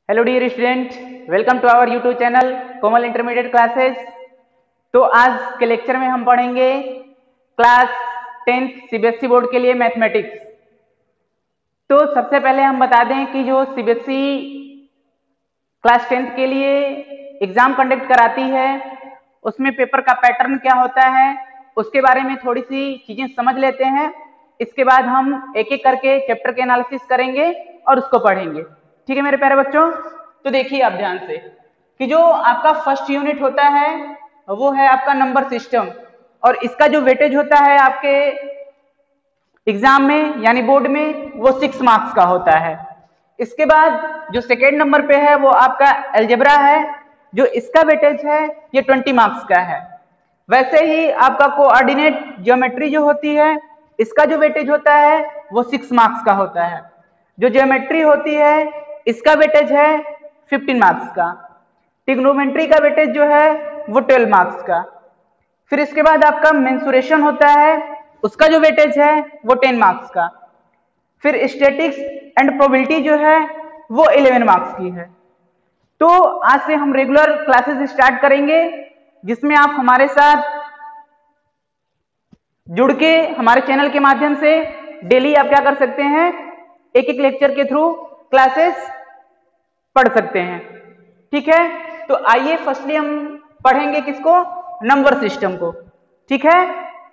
Hello dear student, welcome to our YouTube channel Komal intermediate classes. तो आज के lecture में हम पढ़ेंगे क्लास 10th सीबीएसई बोर्ड के लिए मैथमेटिक्स। तो सबसे पहले हम बता दें कि जो सीबीएसई क्लास 10th के लिए एग्जाम कंडक्ट कराती है उसमें पेपर का पैटर्न क्या होता है उसके बारे में थोड़ी सी चीजें समझ लेते हैं। इसके बाद हम एक एक करके चैप्टर के एनालिसिस करेंगे और उसको पढ़ेंगे। ठीक है मेरे प्यारे बच्चों, तो देखिए आप ध्यान से कि जो आपका फर्स्ट यूनिट होता है वो है आपका नंबर सिस्टम, और इसका जो वेटेज होता है आपके एग्जाम में यानी बोर्ड में वो 6 मार्क्स का होता है। इसके बाद जो सेकेंड नंबर पे है वो आपका अलजेब्रा है, जो इसका वेटेज है ये 20 मार्क्स का है। वैसे ही आपका कोऑर्डिनेट ज्योमेट्री जो होती है इसका जो वेटेज होता है वो 6 मार्क्स का होता है। जो ज्योमेट्री होती है इसका वेटेज है 15 मार्क्स का। ट्रिग्नोमेट्री का वेटेज जो है वो 12 मार्क्स का। फिर इसके बाद आपका मेंसुरेशन होता है उसका जो वेटेज है वो 10 मार्क्स का। फिर स्टैटिक्स एंड प्रोबेबिलिटी जो है वो 11 मार्क्स की है। तो आज से हम रेगुलर क्लासेस स्टार्ट करेंगे जिसमें आप हमारे साथ जुड़ के हमारे चैनल के माध्यम से डेली आप क्या कर सकते हैं, एक एक लेक्चर के थ्रू क्लासेस पढ़ सकते हैं। ठीक है, तो आइए फर्स्टली हम पढ़ेंगे किसको, नंबर सिस्टम को। ठीक है,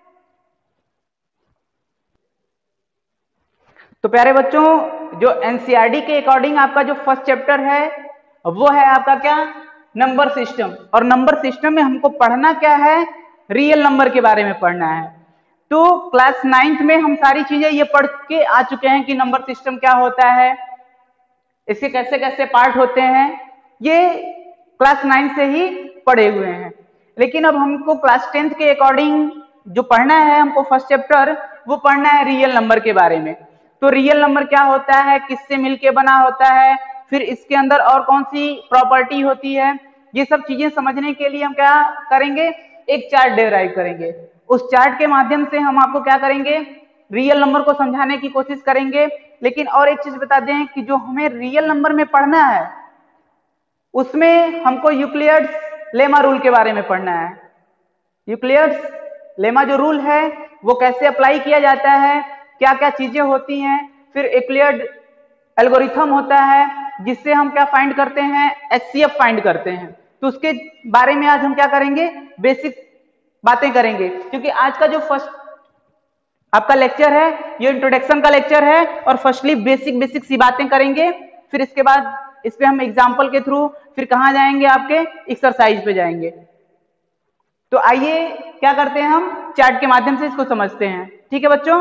तो प्यारे बच्चों जो एनसीईआरटी के अकॉर्डिंग आपका जो फर्स्ट चैप्टर है वो है आपका क्या, नंबर सिस्टम। और नंबर सिस्टम में हमको पढ़ना क्या है, रियल नंबर के बारे में पढ़ना है। तो क्लास 9th में हम सारी चीजें ये पढ़ के आ चुके हैं कि नंबर सिस्टम क्या होता है, इसके कैसे कैसे पार्ट होते हैं, ये क्लास 9 से ही पढ़े हुए हैं। लेकिन अब हमको क्लास 10th के अकॉर्डिंग जो पढ़ना है, हमको फर्स्ट चैप्टर वो पढ़ना है रियल नंबर के बारे में। तो रियल नंबर क्या होता है, किससे मिलके बना होता है, फिर इसके अंदर और कौन सी प्रॉपर्टी होती है, ये सब चीजें समझने के लिए हम क्या करेंगे, एक चार्ट डिराइव करेंगे। उस चार्ट के माध्यम से हम आपको क्या करेंगे, रियल नंबर को समझाने की कोशिश करेंगे। लेकिन और एक चीज बता दें कि जो हमें रियल नंबर में पढ़ना है उसमें हमको यूक्लिड्स लेमा रूल के बारे में पढ़ना है। यूक्लिड्स लेमा जो रूल है वो कैसे अप्लाई किया जाता है, क्या क्या चीजें होती हैं। फिर यूक्लिड एल्गोरिथम होता है जिससे हम क्या फाइंड करते हैं, एचसीएफ फाइंड करते हैं। तो उसके बारे में आज हम क्या करेंगे, बेसिक बातें करेंगे। क्योंकि आज का जो फर्स्ट आपका लेक्चर है ये इंट्रोडक्शन का लेक्चर है और फर्स्टली बेसिक सी बातें करेंगे। फिर इसके बाद इस पे हम एग्जांपल के थ्रू फिर कहां जाएंगे, आपके एक्सरसाइज पे जाएंगे। तो आइए क्या करते हैं, हम चार्ट के माध्यम से इसको समझते हैं। ठीक है बच्चों,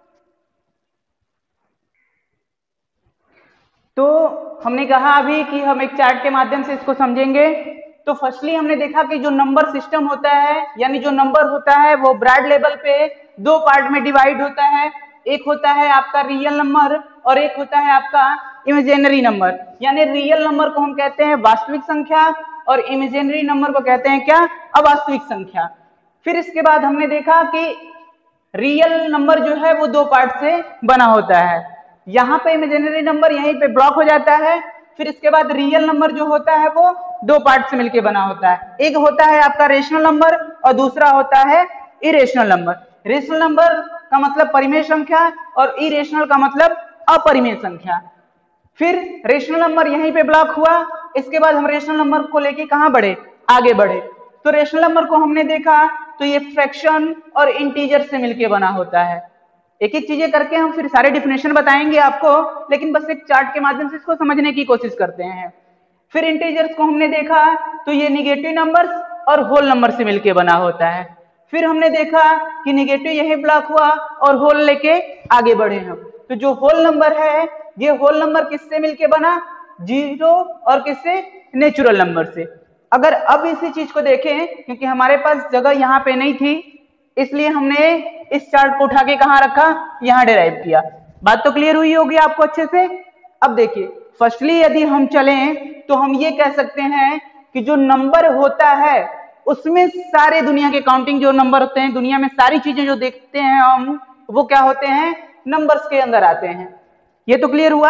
तो हमने कहा अभी कि हम एक चार्ट के माध्यम से इसको समझेंगे। तो फर्स्टली हमने देखा कि जो नंबर सिस्टम होता है यानी जो नंबर होता है वो ब्रॉड लेवल पे 2 पार्ट में डिवाइड होता है। एक होता है आपका रियल नंबर और एक होता है आपका इमेजिनरी नंबर। यानी रियल नंबर को हम कहते हैं वास्तविक संख्या और इमेजिनरी नंबर को कहते हैं क्या, अवास्तविक संख्या। फिर इसके बाद हमने देखा कि रियल नंबर जो है वो 2 पार्ट से बना होता है। यहाँ पे इमेजिनरी नंबर यहीं पे ब्लॉक हो जाता है। फिर इसके बाद रियल नंबर जो होता है वो 2 पार्ट से मिलकर बना होता है। एक होता है आपका रेशनल नंबर और दूसरा होता है इरेशनल नंबर। रेशनल नंबर का मतलब परिमेय संख्या और इरेशनल का मतलब अपरिमेय संख्या। फिर रेशनल नंबर यहीं पे ब्लॉक हुआ। इसके बाद हम रेशनल नंबर को लेके कहां बढ़े, आगे बढ़े। तो रेशनल नंबर को हमने देखा तो ये फ्रैक्शन और इंटीजर से मिलके बना होता है। एक एक चीजें करके हम फिर सारे डिफिनेशन बताएंगे आपको, लेकिन बस एक चार्ट के माध्यम से इसको समझने की कोशिश करते हैं। फिर इंटीजर्स को हमने देखा तो ये निगेटिव नंबर्स और होल नंबर से मिलके बना होता है। फिर हमने देखा कि निगेटिव यही ब्लॉक हुआ और होल लेके आगे बढ़े हम। तो जो होल नंबर है ये होल नंबर किससे मिलके बना, 0 और किससे, नेचुरल नंबर से। अगर अब इसी चीज को देखें, क्योंकि हमारे पास जगह यहाँ पे नहीं थी इसलिए हमने इस चार्ट को उठा के कहां रखा, यहां डिराइव किया। बात तो क्लियर हुई होगी आपको अच्छे से। अब देखिए फर्स्टली यदि हम चलें तो हम ये कह सकते हैं कि जो नंबर होता है उसमें सारे दुनिया के काउंटिंग जो नंबर होते हैं, दुनिया में सारी चीजें जो देखते हैं हम वो क्या होते हैं, नंबर्स के अंदर आते हैं। ये तो क्लियर हुआ।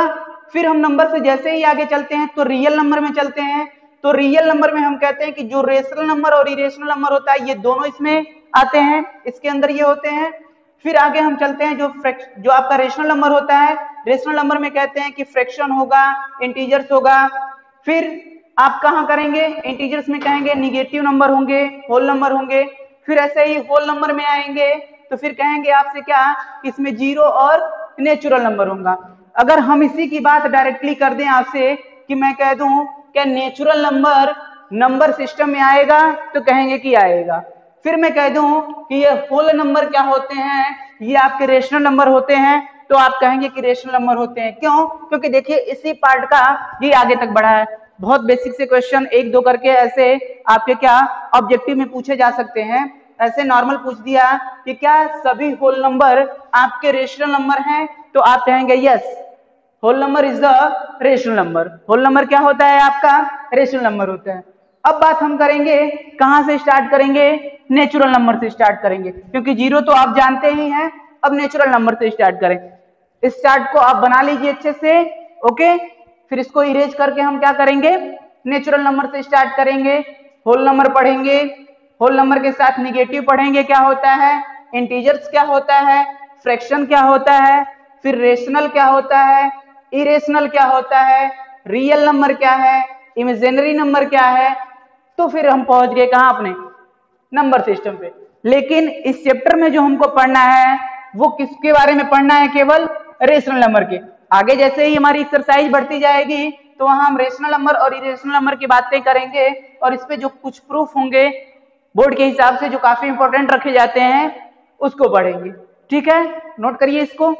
फिर हम नंबर से जैसे ही आगे चलते हैं तो रियल नंबर में चलते हैं। तो रियल नंबर में हम कहते हैं कि जो रेशनल नंबर और इरेशनल नंबर होता है ये दोनों इसमें आते हैं, इसके अंदर ये होते हैं। फिर आगे हम चलते हैं जो आपका रेशनल नंबर होता है, रेशनल नंबर में कहते हैं कि फ्रैक्शन होगा, इंटीजर्स होगा। फिर आप कहाँ करेंगे, इंटीजर्स में कहेंगे निगेटिव नंबर होंगे, होल नंबर होंगे। फिर ऐसे ही होल नंबर में आएंगे तो फिर कहेंगे आपसे क्या, इसमें जीरो और नेचुरल नंबर होगा। अगर हम इसी की बात डायरेक्टली कर दें आपसे कि मैं कह दूं क्या नेचुरल नंबर नंबर सिस्टम में आएगा, तो कहेंगे कि आएगा। फिर मैं कह दूं कि ये होल नंबर क्या होते हैं, ये आपके रेशनल नंबर होते हैं, तो आप कहेंगे कि रेशनल नंबर होते हैं। क्यों? क्योंकि देखिए इसी पार्ट का ये आगे तक बढ़ा है। बहुत बेसिक से क्वेश्चन एक दो करके ऐसे आपके क्या ऑब्जेक्टिव में पूछे जा सकते हैं। ऐसे नॉर्मल पूछ दिया कि क्या सभी होल नंबर आपके रेशनल नंबर हैं, तो आप कहेंगे yes, whole number is the rational number. Whole number क्या होता है आपका, रेशनल नंबर होता है। अब बात हम करेंगे कहां से स्टार्ट करेंगे, नेचुरल नंबर से स्टार्ट करेंगे, क्योंकि जीरो तो आप जानते ही हैं। अब नेचुरल नंबर से स्टार्ट करें, इस चार्ट को आप बना लीजिए अच्छे से, ओके। फिर इसको इरेज करके हम क्या करेंगे, नेचुरल नंबर से स्टार्ट करेंगे। होल नंबर पढ़ेंगे, होल नंबर के साथ निगेटिव पढ़ेंगे क्या होता है, इंटीजर्स क्या होता है, फ्रैक्शन क्या होता है, फिर रेशनल क्या होता है, इरेशनल क्या होता है, रियल नंबर क्या है, इमेजिनरी नंबर क्या है। तो फिर हम पहुंच गए कहां, अपने नंबर सिस्टम पे। लेकिन इस चैप्टर में जो हमको पढ़ना है वो किसके बारे में पढ़ना है, केवल रेशनल नंबर के। आगे जैसे ही हमारी एक्सरसाइज बढ़ती जाएगी तो वहां हम रेशनल नंबर और इरेशनल नंबर की बातें करेंगे, और इस पे जो कुछ प्रूफ होंगे बोर्ड के हिसाब से जो काफी इंपॉर्टेंट रखे जाते हैं उसको पढ़ेंगे। ठीक है, नोट करिए इसको।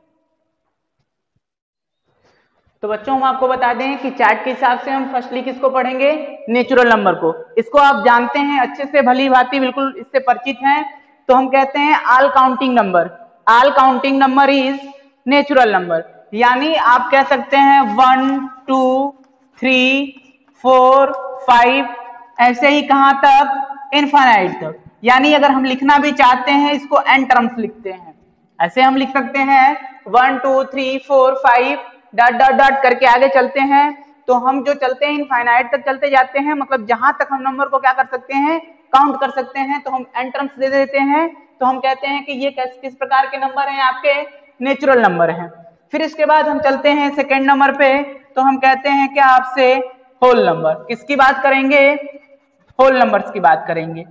तो बच्चों हम आपको बता दें कि चार्ट के हिसाब से हम फर्स्टली किसको पढ़ेंगे, नेचुरल नंबर को। इसको आप जानते हैं अच्छे से, भली भांति बिल्कुल इससे परिचित हैं। तो हम कहते हैं all counting number, all counting number is natural number. यानी आप कह सकते हैं 1 2 3 4 5 ऐसे ही कहां तक, इनफाइनाइट तक। यानी अगर हम लिखना भी चाहते हैं इसको एन टर्म्स लिखते हैं, ऐसे हम लिख सकते हैं 1 2 3 4 5 डॉट डॉट डॉट करके आगे चलते हैं। तो हम जो चलते हैं इनफाइनाइट तक चलते जाते हैं, मतलब जहां तक हम नंबर को क्या कर सकते हैं, काउंट कर सकते हैं। तो हम एन टर्म्स दे देते हैं, तो हम कहते हैं कि ये किस प्रकार के नंबर हैं, आपके नेचुरल नंबर हैं। फिर इसके बाद हम चलते हैं सेकेंड नंबर पे, तो हम कहते हैं क्या आपसे, होल नंबर। किसकी बात करेंगे, होल नंबर्स की बात करेंगे।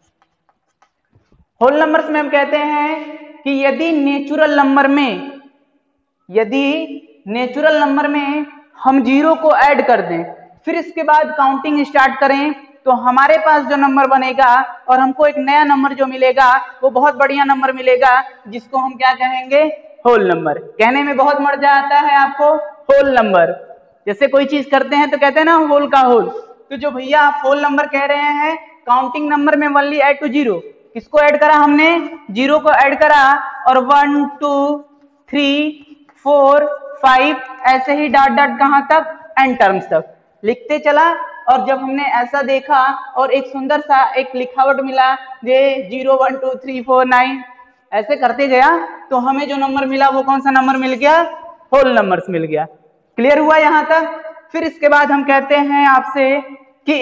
होल नंबर्स में हम कहते हैं कि यदि नेचुरल नंबर में हम जीरो को ऐड कर दें, फिर इसके बाद काउंटिंग स्टार्ट करें, तो हमारे पास जो नंबर बनेगा और हमको एक नया नंबर जो मिलेगा वो बहुत बढ़िया नंबर मिलेगा, जिसको हम क्या कहेंगे, होल नंबर। कहने में बहुत मजा आता है आपको, होल नंबर। जैसे कोई चीज करते हैं तो कहते हैं ना होल का होल, तो जो भैया आप होल नंबर कह रहे हैं, काउंटिंग नंबर में ओनली ऐड टू जीरो। किसको ऐड करा हमने, जीरो को ऐड करा, और 1 2 3 4 5 ऐसे ही डॉट डॉट कहां तक, एन टर्म्स तक लिखते चला। और जब हमने ऐसा देखा और एक सुंदर सा एक लिखावट मिला, ये 0 1 2 3 4 9 ऐसे करते गया, तो हमें जो नंबर मिला वो कौन सा नंबर मिल गया, होल नंबर्स मिल गया। क्लियर हुआ यहां तक। फिर इसके बाद हम कहते हैं आपसे कि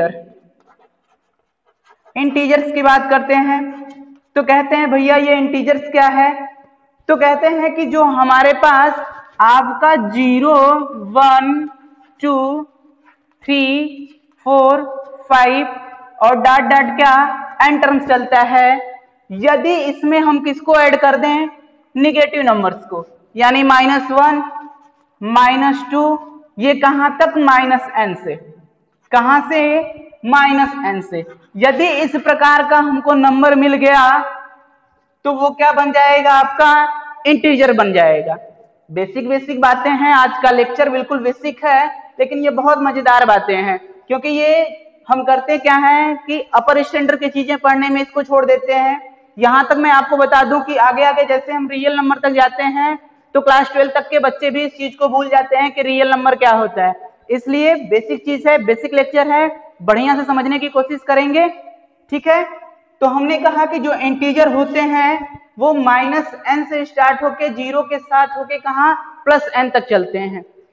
इंटीजर्स की बात करते हैं। तो कहते हैं भैया ये इंटीजर्स क्या है, तो कहते हैं कि जो हमारे पास आपका 0 1 2 3 4 5 और डॉट डॉट क्या, एन टर्म्स चलता है। यदि इसमें हम किसको ऐड कर दें, निगेटिव नंबर्स को, यानी -1 -2, ये कहां तक, -n से। कहां से, -n से। यदि इस प्रकार का हमको नंबर मिल गया तो वो क्या बन जाएगा, आपका इंटीजर बन जाएगा। बेसिक बातें हैं, आज का लेक्चर बिल्कुल बेसिक है, लेकिन ये बहुत मजेदार बातें हैं, क्योंकि ये हम करते क्या है कि अपर स्टैंडर्ड की चीजें पढ़ने में इसको छोड़ देते हैं। यहां तक मैं आपको बता दूं कि आगे आगे जैसे हम रियल नंबर तक जाते हैं तो क्लास 12 तक के बच्चे भी इस चीज को भूल जाते हैं कि रियल नंबर क्या होता है। इसलिए बेसिक चीज है, बेसिक लेक्चर है, बढ़िया से समझने की कोशिश करेंगे। ठीक है, तो हमने कहा कि जो इंटीजर होते हैं वो -n से स्टार्ट होके 0 के साथ होके कहां, +n तक चलते हैं।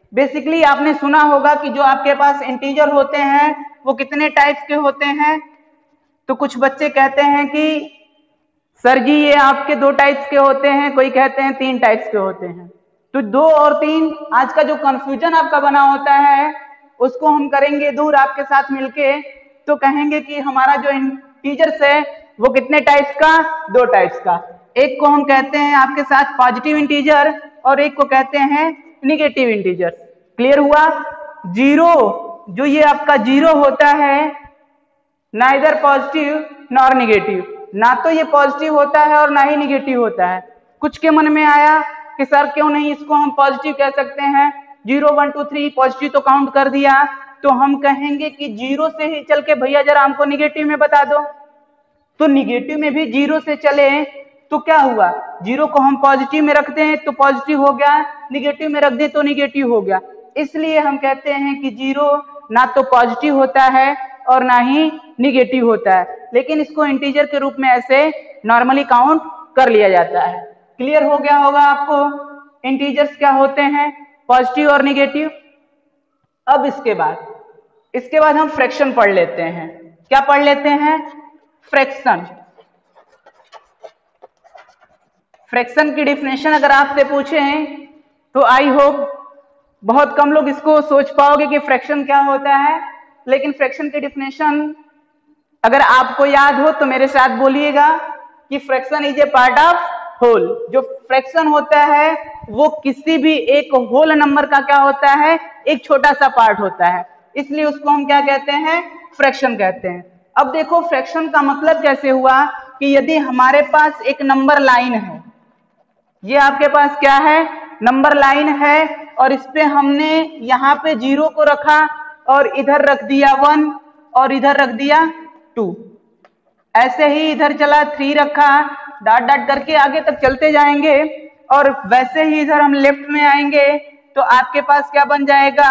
बेसिकली आपने सुना होगा कि जो आपके पास इंटीजर होते हैं वो कितने टाइप्स के होते हैं। तो कुछ बच्चे कहते हैं कि सर जी ये आपके 2 टाइप्स के होते हैं, कोई कहते हैं 3 टाइप्स के होते हैं। तो 2 और 3 आज का जो कंफ्यूजन आपका बना होता है उसको हम करेंगे दूर आपके साथ मिलके। तो कहेंगे कि हमारा जो इंटीजर्स है वो कितने टाइप्स का, 2 टाइप्स का। एक को हम कहते हैं आपके साथ पॉजिटिव इंटीजर और एक को कहते हैं निगेटिव इंटीजर। क्लियर हुआ? जीरो, जो ये आपका जीरो होता है, नाइदर पॉजिटिव नॉर निगेटिव, ना तो ये पॉजिटिव होता है और ना ही निगेटिव होता है। कुछ के मन में आया कि सर क्यों नहीं इसको हम पॉजिटिव कह सकते हैं, 0 1 2 3 पॉजिटिव तो काउंट कर दिया। तो हम कहेंगे कि 0 से ही चल के भैया जरा हमको निगेटिव में बता दो। तो निगेटिव में भी 0 से चले तो क्या हुआ, 0 को हम पॉजिटिव में रखते हैं तो पॉजिटिव हो गया, निगेटिव में रख दें तो निगेटिव हो गया। इसलिए हम कहते हैं कि 0 ना तो पॉजिटिव होता है और ना ही निगेटिव होता है, लेकिन इसको इंटीजर के रूप में ऐसे नॉर्मली काउंट कर लिया जाता है। क्लियर हो गया होगा आपको इंटीजर्स क्या होते हैं, पॉजिटिव और निगेटिव। अब इसके बाद हम फ्रैक्शन पढ़ लेते हैं। क्या पढ़ लेते हैं? फ्रैक्शन। फ्रैक्शन की डिफिनेशन अगर आपसे पूछें तो आई होप बहुत कम लोग इसको सोच पाओगे कि फ्रैक्शन क्या होता है, लेकिन फ्रैक्शन की डिफिनेशन अगर आपको याद हो तो मेरे साथ बोलिएगा कि fraction is a part of whole. जो फ्रैक्शन होता है वो किसी भी एक होल नंबर का क्या होता है, एक छोटा सा पार्ट होता है, इसलिए उसको हम क्या कहते हैं, फ्रैक्शन कहते हैं। अब देखो फ्रैक्शन का मतलब कैसे हुआ कि यदि हमारे पास एक नंबर लाइन है, ये आपके पास क्या है, नंबर लाइन है, और इस पे हमने यहाँ पे 0 को रखा और इधर रख दिया 1 और इधर रख दिया 2, ऐसे ही इधर चला 3 रखा, डॉट डॉट करके आगे तक चलते जाएंगे, और वैसे ही इधर हम लेफ्ट में आएंगे तो आपके पास क्या बन जाएगा,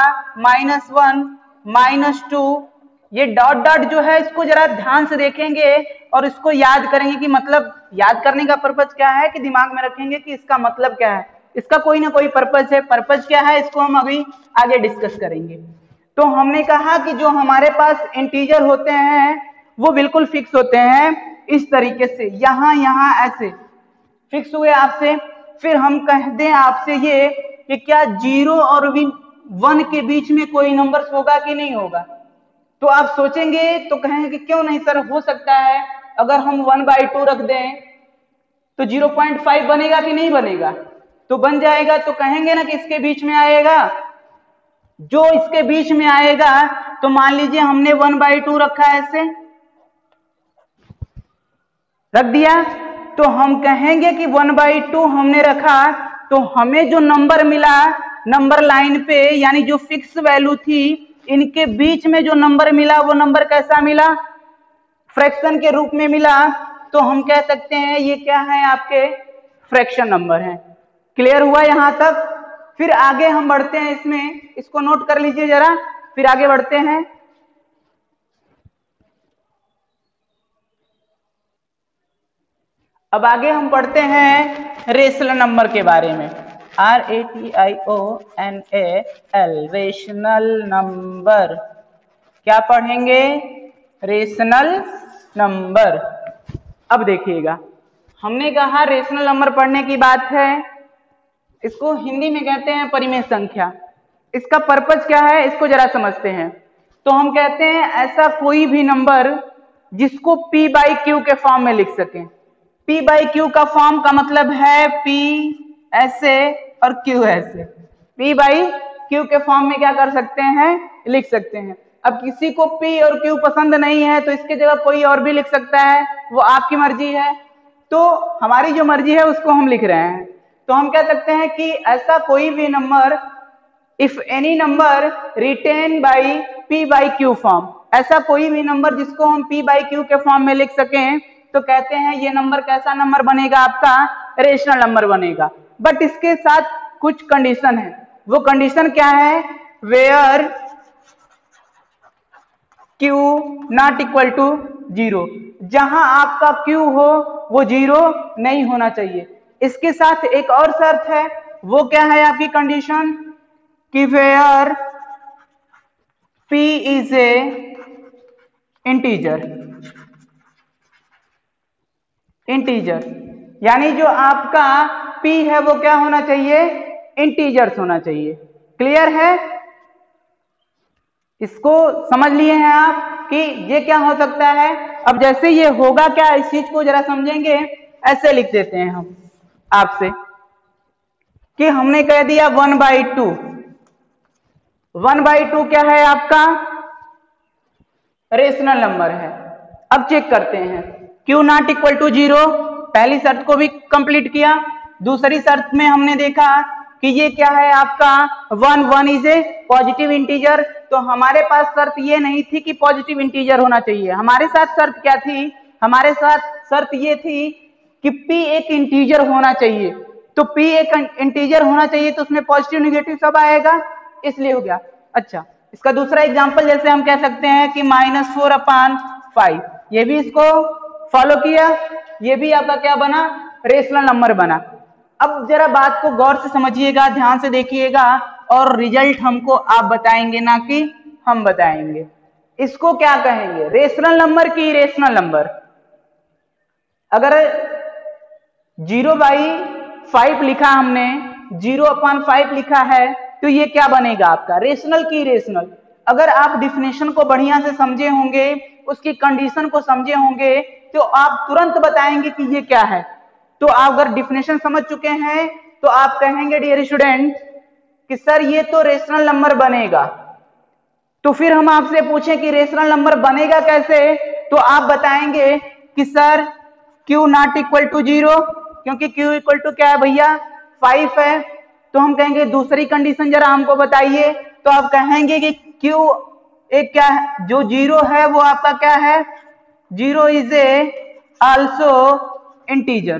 -1 -2। ये डॉट डॉट जो है इसको जरा ध्यान से देखेंगे और इसको याद करेंगे कि मतलब याद करने का पर्पज क्या है, कि दिमाग में रखेंगे कि इसका मतलब क्या है, इसका कोई ना कोई पर्पज है। पर्पज क्या है इसको हम अभी आगे डिस्कस करेंगे। तो हमने कहा कि जो हमारे पास इंटीजर होते हैं वो बिल्कुल फिक्स होते हैं इस तरीके से, यहां ऐसे फिक्स हुए आपसे। फिर हम कह दें आपसे ये कि क्या 0 और 1 के बीच में कोई नंबर होगा कि नहीं होगा, तो आप सोचेंगे तो कहेंगे कि क्यों नहीं सर, हो सकता है अगर हम 1/2 रख दें तो 0.5 बनेगा कि नहीं बनेगा, तो बन जाएगा। तो कहेंगे ना कि इसके बीच में आएगा, जो इसके बीच में आएगा, तो मान लीजिए हमने 1/2 रखा है, ऐसे रख दिया, तो हम कहेंगे कि 1/2 हमने रखा, तो हमें जो नंबर मिला नंबर लाइन पे, यानी जो फिक्स वैल्यू थी, इनके बीच में जो नंबर मिला वो नंबर कैसा मिला, फ्रैक्शन के रूप में मिला। तो हम कह सकते हैं ये क्या है, आपके फ्रैक्शन नंबर है। क्लियर हुआ यहां तक? फिर आगे हम बढ़ते हैं इसमें, इसको नोट कर लीजिए जरा, फिर आगे बढ़ते हैं। अब आगे हम पढ़ते हैं रेशनल नंबर के बारे में, RATIONAL, रेशनल नंबर। क्या पढ़ेंगे, रेशनल नंबर। अब देखिएगा, हमने कहा रेशनल नंबर पढ़ने की बात है, इसको हिंदी में कहते हैं परिमेय संख्या। इसका पर्पज क्या है इसको जरा समझते हैं। तो हम कहते हैं ऐसा कोई भी नंबर जिसको P/Q के फॉर्म में लिख सकें। P/Q का फॉर्म का मतलब है P ऐसे और Q ऐसे। P/Q के फॉर्म में क्या कर सकते हैं, लिख सकते हैं। अब किसी को P और Q पसंद नहीं है तो इसके जगह कोई और भी लिख सकता है, वो आपकी मर्जी है। तो हमारी जो मर्जी है उसको हम लिख रहे हैं। तो हम कह सकते हैं कि ऐसा कोई भी number, if any number written by P/Q form, ऐसा कोई भी नंबर जिसको हम P/Q के फॉर्म में लिख सकें, तो कहते हैं ये नंबर कैसा नंबर बनेगा, आपका रेशनल नंबर बनेगा। बट इसके साथ कुछ कंडीशन है। वो कंडीशन क्या है, where Q not equal to 0, जहां आपका Q हो वो 0 नहीं होना चाहिए। इसके साथ एक और शर्त है, वो क्या है आपकी कंडीशन, कि where p is a integer, यानी जो आपका p है वो क्या होना चाहिए, इंटीजर्स होना चाहिए। क्लियर है, इसको समझ लिए हैं आप कि ये क्या हो सकता है। अब जैसे ये होगा क्या, इस चीज को जरा समझेंगे। ऐसे लिख देते हैं हम आपसे कि हमने कह दिया 1/2, 1/2 क्या है आपका, रेशनल नंबर है। अब चेक करते हैं, Q नॉट इक्वल टू 0, पहली शर्त को भी कंप्लीट किया। दूसरी शर्त में हमने देखा कि ये क्या है आपका 1 इज ए पॉजिटिव इंटीजर। तो हमारे पास शर्त ये नहीं थी कि पॉजिटिव इंटीजर होना चाहिए, हमारे साथ शर्त क्या थी, हमारे साथ शर्त ये थी कि P एक इंटीजर होना चाहिए। तो P एक इंटीजर होना चाहिए तो उसमें पॉजिटिव निगेटिव सब आएगा, इसलिए हो गया। अच्छा, इसका दूसरा एग्जांपल जैसे हम कह सकते हैं कि -4/5, ये भी इसको फॉलो किया, ये भी आपका क्या बना, रेशनल नंबर बना। अब जरा बात को गौर से समझिएगा, ध्यान से देखिएगा और रिजल्ट हमको आप बताएंगे ना कि हम बताएंगे। इसको क्या कहेंगे, रेशनल नंबर की इरेशनल नंबर। अगर 0/5 लिखा हमने, 0/5 लिखा है तो ये क्या बनेगा आपका, रेशनल की इरेशनल। अगर आप डिफिनेशन को बढ़िया से समझे होंगे, उसकी कंडीशन को समझे होंगे तो आप तुरंत बताएंगे कि ये क्या है। तो आप अगर डिफिनेशन समझ चुके हैं तो आप कहेंगे डियर स्टूडेंट कि सर ये तो रेशनल नंबर बनेगा। तो फिर हम आपसे पूछें कि रेशनल नंबर बनेगा कैसे, तो आप बताएंगे कि sir Q not equal to 0, क्योंकि Q इक्वल टू क्या है भैया 5 है। तो हम कहेंगे दूसरी कंडीशन जरा हमको बताइए, तो आप कहेंगे कि Q एक क्या है, जो 0 है वो आपका क्या है, 0 इज ए आल्सो इंटीजर।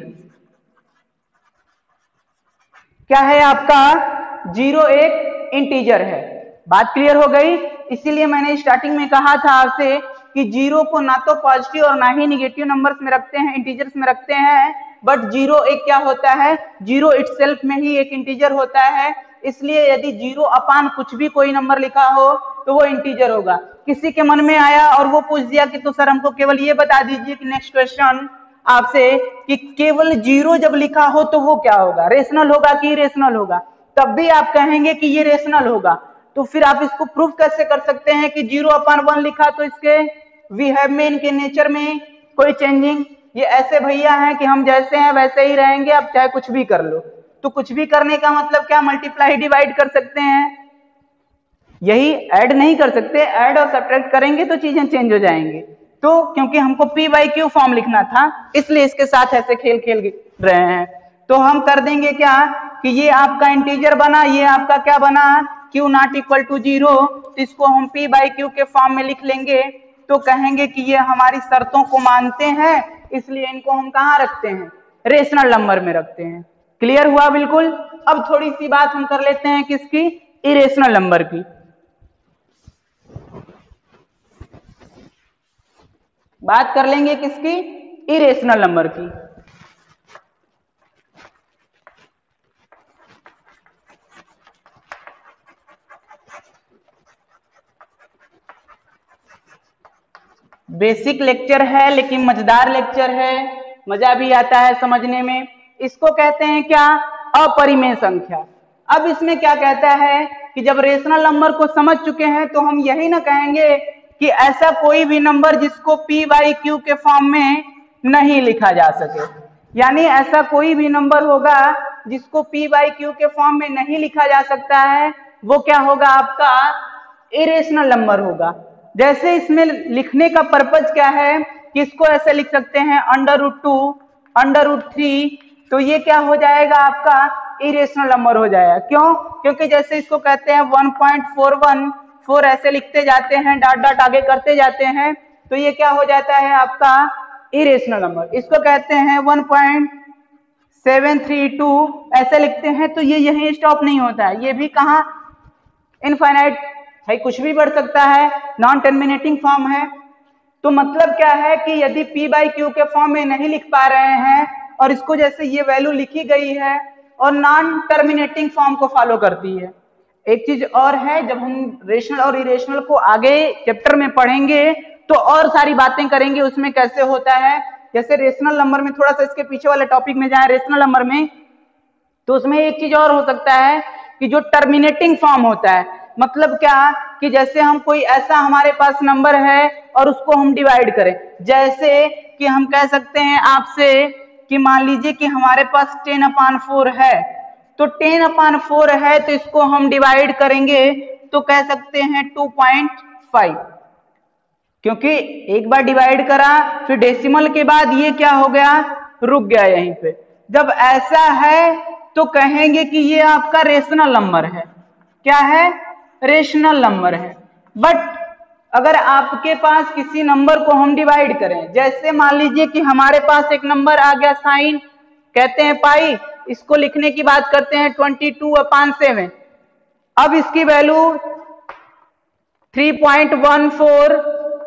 क्या है आपका, 0 एक इंटीजर है। बात क्लियर हो गई। इसीलिए मैंने स्टार्टिंग में कहा था आपसे कि 0 को ना तो पॉजिटिव और ना ही निगेटिव नंबर्स में रखते हैं, इंटीजर्स में रखते हैं, बट 0 एक क्या होता है, 0 इटसेल्फ में ही एक इंटीजर होता है। इसलिए यदि 0 कुछ भी कोई नंबर लिखा हो तो वो इंटीजर होगा। किसी के मन में आया और वो पूछ दिया कि तो सर हमको केवल ये बता दीजिए कि नेक्स्ट क्वेश्चन आपसे कि केवल 0 जब लिखा हो तो वो क्या होगा, रेशनल होगा कि इरेशनल होगा। तब भी आप कहेंगे कि ये रेशनल होगा। तो फिर आप इसको प्रूफ कैसे कर सकते हैं कि 0/1 लिखा तो इसके वी हैव में, इनके नेचर में कोई चेंजिंग, ये ऐसे भैया हैं कि हम जैसे हैं वैसे ही रहेंगे, आप चाहे कुछ भी कर लो। तो कुछ भी करने का मतलब क्या, मल्टीप्लाई डिवाइड कर सकते हैं, यही ऐड नहीं कर सकते। ऐड और सब्ट्रैक्ट करेंगे तो चीजें चेंज हो जाएंगी। तो क्योंकि हमको P/Q फॉर्म लिखना था इसलिए इसके साथ ऐसे खेल खेल रहे हैं। तो हम कर देंगे क्या कि ये आपका इंटीजर बना, ये आपका क्या बना, Q नॉट इक्वल टू 0, तो इसको हम P/Q के फॉर्म में लिख लेंगे। तो कहेंगे कि ये हमारी शर्तों को मानते हैं, इसलिए इनको हम कहाँ रखते हैं, रेशनल नंबर में रखते हैं। क्लियर हुआ बिल्कुल। अब थोड़ी सी बात हम कर लेते हैं किसकी, इरेशनल नंबर की। बात कर लेंगे किसकी, इरेशनल नंबर की। बेसिक लेक्चर है लेकिन मजेदार लेक्चर है, मजा भी आता है समझने में। इसको कहते हैं क्या, अपरिमेय संख्या। अब इसमें क्या कहता है कि जब रेशनल नंबर को समझ चुके हैं तो हम यही ना कहेंगे कि ऐसा कोई भी नंबर जिसको P/Q के फॉर्म में नहीं लिखा जा सके, यानी ऐसा कोई भी नंबर होगा जिसको P/Q के फॉर्म में नहीं लिखा जा सकता है, वो क्या होगा आपका, इरेशनल नंबर होगा। जैसे इसमें लिखने का पर्पज क्या है कि इसको ऐसे लिख सकते हैं √2, √3, तो ये क्या हो जाएगा आपका, इरेशनल नंबर हो जाएगा। क्यों, क्योंकि जैसे इसको कहते हैं 1.414 ऐसे लिखते जाते हैं, डॉट डॉट आगे करते जाते हैं, तो ये क्या हो जाता है आपका, इरेशनल नंबर। इसको कहते हैं 1.732 ऐसे लिखते हैं, तो ये यहीं स्टॉप नहीं होता है, ये भी कहाँ, इनफाइनाइट भाई, कुछ भी बढ़ सकता है, नॉन टर्मिनेटिंग फॉर्म है। तो मतलब क्या है कि यदि P/Q के फॉर्म में नहीं लिख पा रहे हैं और इसको जैसे ये वैल्यू लिखी गई है और नॉन टर्मिनेटिंग फॉर्म को फॉलो करती है, एक चीज और है, जब हम रेशनल और इरेशनल को आगे चैप्टर में पढ़ेंगे तो और सारी बातें करेंगे उसमें कैसे होता है। जैसे रेशनल नंबर में, थोड़ा सा इसके पीछे वाले टॉपिक में जाए रेशनल नंबर में, तो उसमें एक चीज और हो सकता है कि जो टर्मिनेटिंग फॉर्म होता है, मतलब क्या कि जैसे हम कोई ऐसा हमारे पास नंबर है और उसको हम डिवाइड करें, जैसे कि हम कह सकते हैं आपसे कि मान लीजिए कि हमारे पास 10/4 है, तो 10/4 है तो इसको हम डिवाइड करेंगे तो कह सकते हैं 2.5, क्योंकि एक बार डिवाइड करा फिर डेसिमल के बाद ये क्या हो गया, रुक गया यहीं पे। जब ऐसा है तो कहेंगे कि ये आपका रेशनल नंबर है। क्या है? रेशनल नंबर है। बट अगर आपके पास किसी नंबर को हम डिवाइड करें, जैसे मान लीजिए कि हमारे पास एक नंबर आ गया साइन, कहते हैं पाई, इसको लिखने की बात करते हैं 22/7, अब इसकी वैल्यू 3.14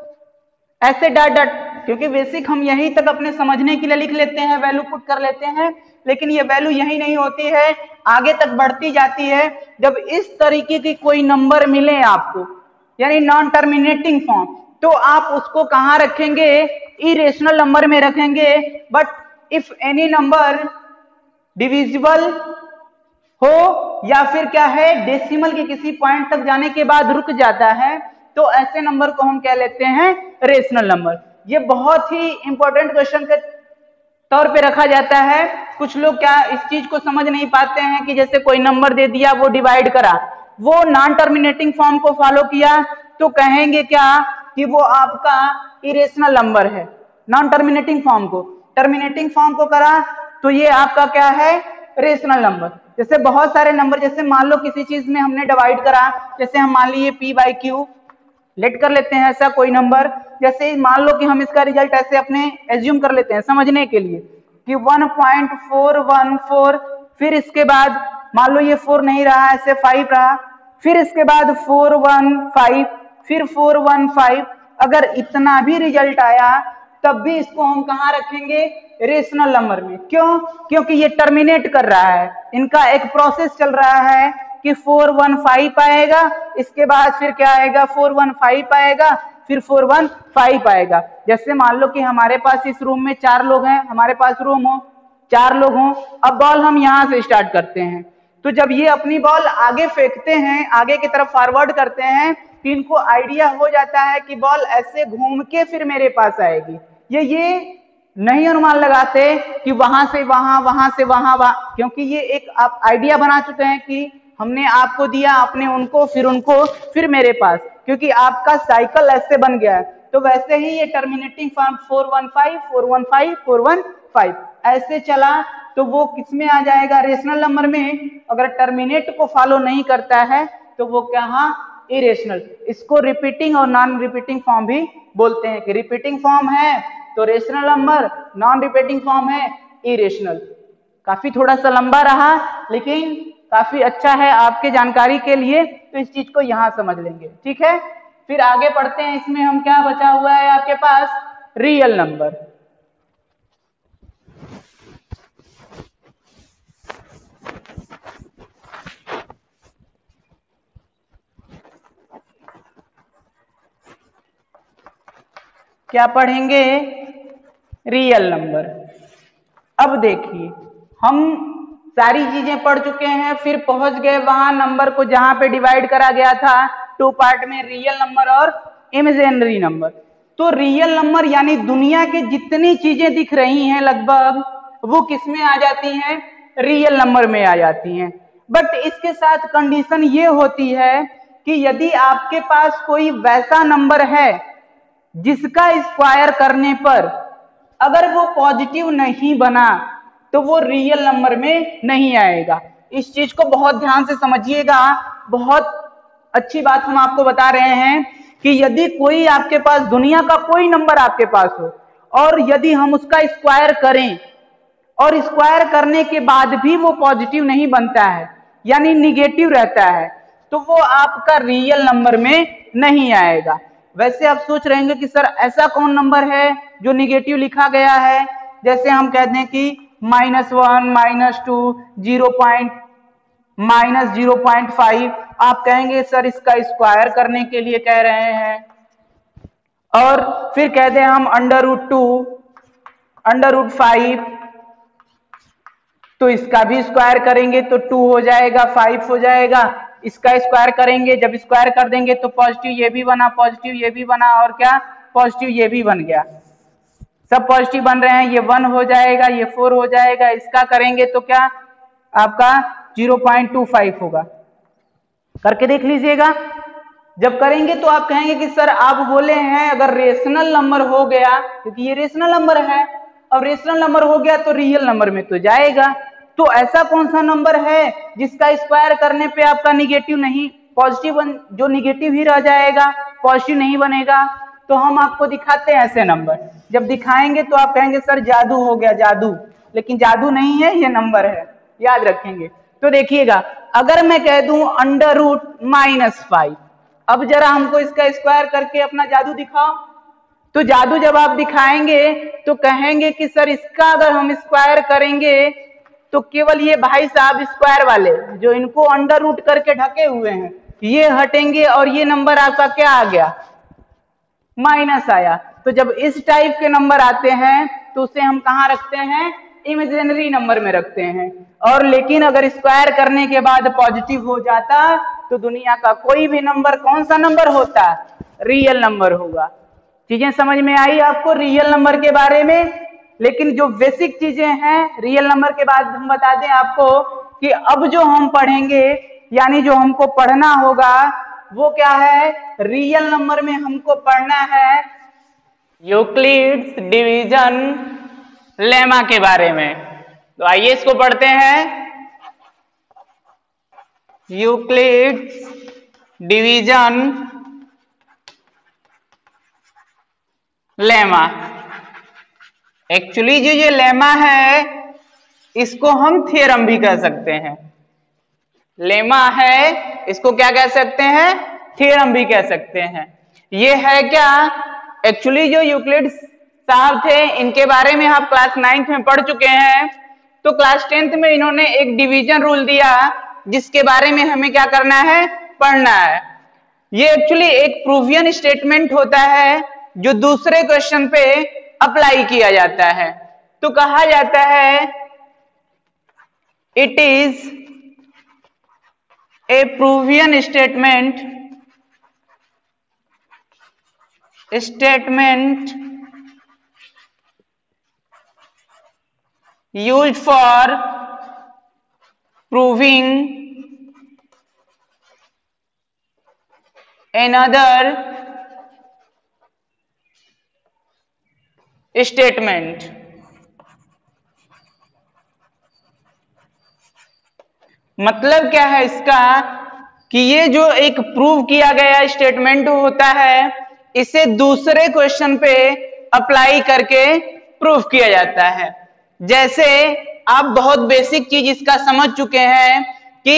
ऐसे डॉट डॉट, क्योंकि बेसिक हम यहीं तक अपने समझने के लिए लिख लेते हैं, वैल्यू पुट कर लेते हैं, लेकिन ये वैल्यू यही नहीं होती है, आगे तक बढ़ती जाती है। जब इस तरीके की कोई नंबर मिले आपको, यानी नॉन टर्मिनेटिंग फॉर्म, तो आप उसको कहां रखेंगे? इरेशनल नंबर में रखेंगे। But if any number divisible हो या फिर क्या है डेसिमल के किसी पॉइंट तक जाने के बाद रुक जाता है, तो ऐसे नंबर को हम क्या लेते हैं? Rational number. ये बहुत ही इंपॉर्टेंट क्वेश्चन के तौर पे रखा जाता है। कुछ लोग क्या इस चीज को समझ नहीं पाते हैं कि जैसे कोई नंबर दे दिया, वो डिवाइड करा, वो नॉन टर्मिनेटिंग फॉर्म को फॉलो किया, तो कहेंगे क्या कि वो आपका इरेशनल नंबर है। नॉन टर्मिनेटिंग फॉर्म को टर्मिनेटिंग फॉर्म को करा तो ये आपका क्या है? Rational number. जैसे बहुत सारे नंबर, जैसे मान लो किसी चीज में हमने डिवाइड करा, जैसे हम मान लीजिए p/q लेट कर लेते हैं ऐसा कोई नंबर, जैसे मान लो कि हम इसका रिजल्ट ऐसे अपने एज्यूम कर लेते हैं समझने के लिए कि 1.414, फिर इसके बाद मान लो ये 4 नहीं रहा, ऐसे 5 रहा, फिर इसके बाद 415, फिर 415, अगर इतना भी रिजल्ट आया तब भी इसको हम कहां रखेंगे? रेशनल नंबर में। क्यों? क्योंकि ये टर्मिनेट कर रहा है, इनका एक प्रोसेस चल रहा है कि 415 आएगा, इसके बाद फिर क्या आएगा? 415 आएगा, फिर 415 आएगा। जैसे मान लो कि हमारे पास इस रूम में 4 लोग हैं, हमारे पास रूम हो, 4 लोग हों, अब बॉल हम यहां से स्टार्ट करते हैं, तो जब ये अपनी बॉल आगे फेंकते हैं, आगे की तरफ फॉरवर्ड करते हैं, तो इनको आइडिया हो जाता है कि बॉल ऐसे घूम के फिर मेरे पास आएगी। ये नहीं अनुमान लगाते कि वहां से वहां, वहां से वहां, क्योंकि ये एक आप आइडिया बना चुके हैं कि हमने आपको दिया, आपने उनको, फिर मेरे पास, क्योंकि आपका साइकिल ऐसे बन गया है। तो वैसे ही ये टर्मिनेटिंग फॉर्म 415 415 415 ऐसे चला, तो वो किसमें आ जाएगा? रेशनल नंबर में। अगर टर्मिनेट को फॉलो नहीं करता है तो वो क्या? इरेशनल। इसको रिपीटिंग और नॉन रिपीटिंग फॉर्म भी बोलते हैं कि रिपीटिंग फॉर्म है तो rational number, non repeating form है इरेशनल। काफी थोड़ा सा लंबा रहा लेकिन काफी अच्छा है आपके जानकारी के लिए, तो इस चीज को यहां समझ लेंगे। ठीक है, फिर आगे पढ़ते हैं। इसमें हम क्या बचा हुआ है आपके पास? Real number. क्या पढ़ेंगे? Real number. अब देखिए, हम सारी चीजें पढ़ चुके हैं, फिर पहुंच गए वहां नंबर को जहां पे डिवाइड करा गया था 2 पार्ट में, रियल नंबर और इमेजिनरी नंबर। तो रियल नंबर यानी दुनिया के जितनी चीजें दिख रही हैं लगभग, वो किसमें आ जाती हैं? रियल नंबर में आ जाती हैं। बट इसके साथ कंडीशन ये होती है कि यदि आपके पास कोई वैसा नंबर है जिसका स्क्वायर करने पर अगर वो पॉजिटिव नहीं बना तो वो रियल नंबर में नहीं आएगा। इस चीज को बहुत ध्यान से समझिएगा, बहुत अच्छी बात हम आपको बता रहे हैं कि यदि कोई आपके पास, दुनिया का कोई नंबर आपके पास हो, और यदि हम उसका स्क्वायर करें और स्क्वायर करने के बाद भी वो पॉजिटिव नहीं बनता है, यानी निगेटिव रहता है, तो वो आपका रियल नंबर में नहीं आएगा। वैसे आप सोच रहे होंगे कि सर ऐसा कौन नंबर है जो निगेटिव लिखा गया है? जैसे हम कहते हैं कि -1, -2, 0. माइनस 0.5। आप कहेंगे सर इसका स्क्वायर करने के लिए कह रहे हैं, और फिर कहते हैं हम √2 √5, तो इसका भी स्क्वायर करेंगे तो 2 हो जाएगा, 5 हो जाएगा। इसका स्क्वायर करेंगे, जब स्क्वायर कर देंगे तो पॉजिटिव ये भी बना, पॉजिटिव ये भी बना, और क्या पॉजिटिव ये भी बन गया, सब पॉजिटिव बन रहे हैं। ये 1 हो जाएगा, ये 4 हो जाएगा। इसका करेंगे तो क्या आपका 0.25 होगा। करके देख लीजिएगा। जब करेंगे तो आप कहेंगे कि सर आप बोले हैं अगर रेशनल नंबर हो गया, क्योंकि ये रेशनल नंबर है, अब रेशनल नंबर हो गया तो रियल नंबर में तो जाएगा। तो ऐसा कौन सा नंबर है जिसका स्क्वायर करने पे आपका निगेटिव नहीं, पॉजिटिव जो निगेटिव ही रह जाएगा, पॉजिटिव नहीं बनेगा? तो हम आपको दिखाते हैं ऐसे नंबर। जब दिखाएंगे तो आप कहेंगे सर जादू हो गया, जादू। लेकिन जादू नहीं है, ये नंबर है, याद रखेंगे। तो देखिएगा, अगर मैं कह दूं √-5, अब जरा हमको इसका स्क्वायर करके अपना जादू दिखाओ। तो जादू जब आप दिखाएंगे तो कहेंगे कि सर इसका अगर हम स्क्वायर करेंगे तो केवल ये भाई साहब स्क्वायर वाले जो इनको √ करके ढके हुए हैं ये हटेंगे, और ये नंबर आपका क्या आ गया, माइनस आया। तो जब इस टाइप के नंबर आते हैं तो उसे हम कहाँ रखते हैं, इमेजिनरी नंबर में रखते हैं। और लेकिन अगर स्क्वायर करने के बाद पॉजिटिव हो जाता तो दुनिया का कोई भी नंबर कौन सा नंबर होता, रियल नंबर होगा। चीजें समझ में आई आपको रियल नंबर के बारे में? लेकिन जो बेसिक चीजें हैं रियल नंबर के बाद हम बता दें आपको कि अब जो हम पढ़ेंगे, यानी जो हमको पढ़ना होगा वो क्या है, रियल नंबर में हमको पढ़ना है यूक्लिड्स डिवीजन लेमा के बारे में। तो आइए इसको पढ़ते हैं। Euclid's division lemma. एक्चुअली जो ये लेमा है इसको हम थ्योरम भी कह सकते हैं। लेमा है, इसको क्या कह सकते हैं, थ्योरम भी कह सकते हैं। ये है क्या, एक्चुअली जो यूक्लिड्स साहब थे इनके बारे में आप क्लास 9th में पढ़ चुके हैं। तो क्लास 10th में इन्होंने एक डिवीजन रूल दिया जिसके बारे में हमें क्या करना है, पढ़ना है। ये एक्चुअली एक प्रूवियन स्टेटमेंट होता है जो दूसरे क्वेश्चन पे अप्लाई किया जाता है। तो कहा जाता है it is a proven statement used for proving another statement। मतलब क्या है इसका कि ये जो एक प्रूव किया गया स्टेटमेंट होता है इसे दूसरे क्वेश्चन पे अप्लाई करके प्रूव किया जाता है। जैसे आप बहुत बेसिक चीज इसका समझ चुके हैं कि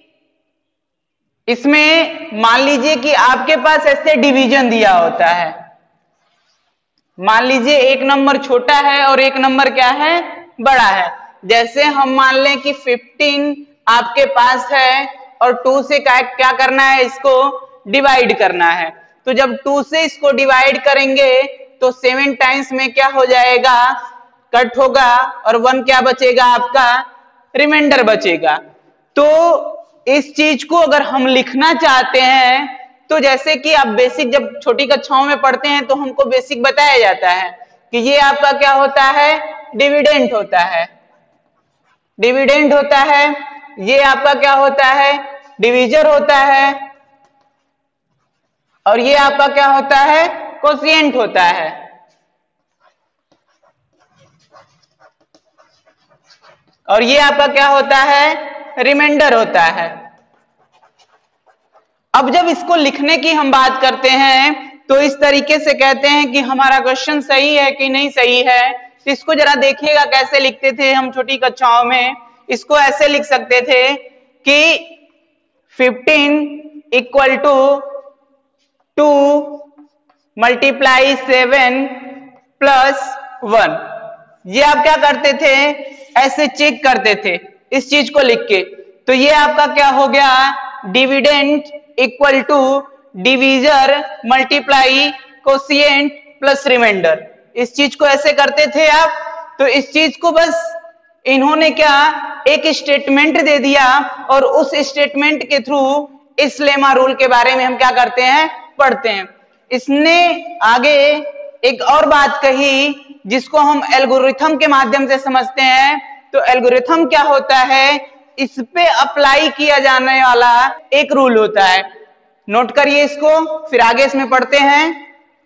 इसमें मान लीजिए कि आपके पास ऐसे डिवीजन दिया होता है, मान लीजिए एक नंबर छोटा है और एक नंबर क्या है, बड़ा है। जैसे हम मान लें कि 15 आपके पास है और 2 से क्या करना है, इसको डिवाइड करना है। तो जब 2 से इसको डिवाइड करेंगे तो 7 टाइम्स में क्या हो जाएगा, कट होगा, और 1 क्या बचेगा आपका, रिमाइंडर बचेगा। तो इस चीज को अगर हम लिखना चाहते हैं तो जैसे कि आप बेसिक जब छोटी कक्षाओं में पढ़ते हैं तो हमको बेसिक बताया जाता है कि ये आपका क्या होता है, डिविडेंड होता है, डिविडेंड होता है। ये आपका क्या होता है, डिवीजर होता है, और ये आपका क्या होता है, कोशिएंट होता है। और ये आपका क्या होता है, रिमाइंडर होता है। अब जब इसको लिखने की हम बात करते हैं तो इस तरीके से कहते हैं कि हमारा क्वेश्चन सही है कि नहीं सही है। तो इसको जरा देखिएगा कैसे लिखते थे हम छोटी कक्षाओं में। इसको ऐसे लिख सकते थे कि 15 इक्वल टू 2 मल्टीप्लाई 7 प्लस 1। ये आप क्या करते थे, ऐसे चेक करते थे इस चीज को लिख के तो ये आपका क्या हो गया, dividend equal to divisor multiply quotient plus remainder. इस चीज को ऐसे करते थे आप, तो इस चीज को बस इन्होंने क्या एक स्टेटमेंट दे दिया और उस स्टेटमेंट के थ्रू इस लेमा रूल के बारे में हम क्या करते हैं, पढ़ते हैं। इसने आगे एक और बात कही जिसको हम एल्गोरिथम के माध्यम से समझते हैं। तो एल्गोरिथम क्या होता है, इस पे अप्लाई किया जाने वाला एक रूल होता है। नोट करिए इसको, फिर आगे इसमें पढ़ते हैं।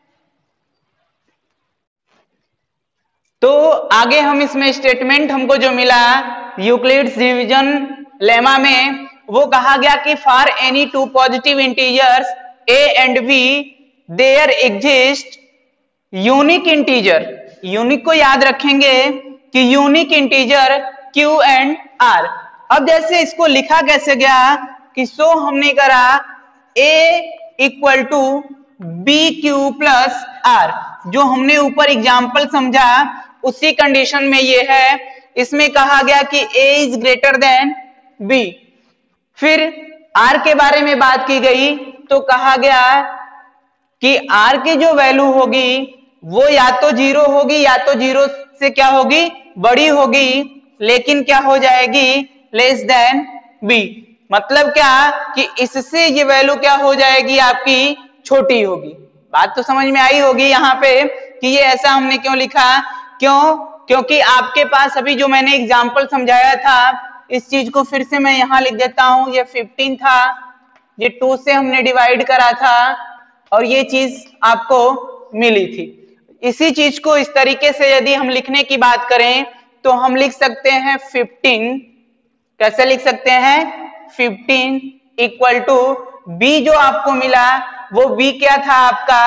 तो आगे हम इसमें स्टेटमेंट हमको जो मिला यूक्लिड्स डिवीजन लेमा में, वो कहा गया कि for any two positive integers a and b there exist unique integer. Unique को याद रखेंगे कि unique integer q and r। अब जैसे इसको लिखा कैसे गया कि सो हमने करा a equal to b q plus r, जो हमने ऊपर एग्जाम्पल समझा उसी कंडीशन में ये है। इसमें कहा गया कि a is greater than b। फिर r के बारे में बात की गई तो कहा गया कि r की जो वैल्यू होगी वो या तो 0 होगी या तो 0 से क्या होगी, बड़ी होगी, लेकिन क्या हो जाएगी, लेस देन b। मतलब क्या कि इससे ये वैल्यू क्या हो जाएगी, आपकी छोटी होगी। बात तो समझ में आई होगी यहाँ पे कि ये ऐसा हमने क्यों लिखा, क्योंकि आपके पास अभी जो मैंने एग्जाम्पल समझाया था, इस चीज को फिर से मैं यहां लिख देता हूं। ये 15 था, ये 2 से हमने डिवाइड करा था और ये चीज आपको मिली थी। इसी चीज को इस तरीके से यदि हम लिखने की बात करें तो हम लिख सकते हैं 15, कैसे लिख सकते हैं, 15 इक्वल टू b जो आपको मिला वो b क्या था आपका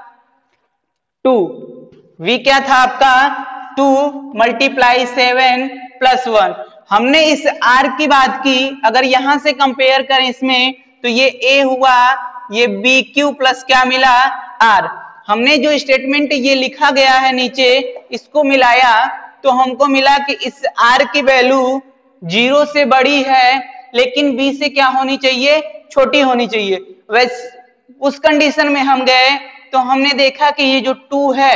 2, v क्या था आपका 2 मल्टीप्लाई 7 प्लस 1। हमने इस r की बात की, अगर यहां से कंपेयर करें इसमें तो ये a हुआ, ये b क्यू प्लस क्या मिला r। हमने जो स्टेटमेंट ये लिखा गया है नीचे, इसको मिलाया तो हमको मिला कि इस r की वैल्यू 0 से बड़ी है लेकिन b से क्या होनी चाहिए, छोटी होनी चाहिए। वैसे उस कंडीशन में हम गए तो हमने देखा कि ये जो 2 है,